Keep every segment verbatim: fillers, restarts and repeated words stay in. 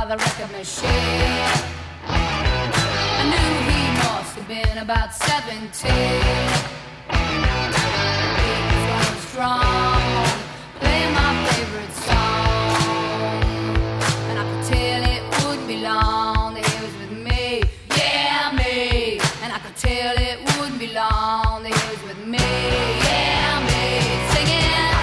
by the record machine. I knew he must have been about seventeen. He was going strong, playing my favorite song, and I could tell it wouldn't be long that he was with me, yeah, me. And I could tell it wouldn't be long that he was with me, yeah, me. Singing,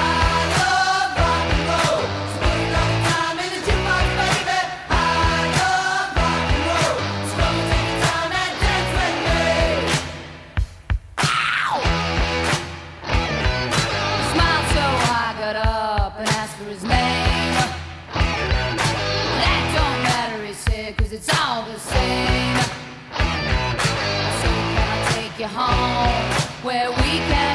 his name. That don't matter, he said, 'cause it's all the same. So can I take you home where we can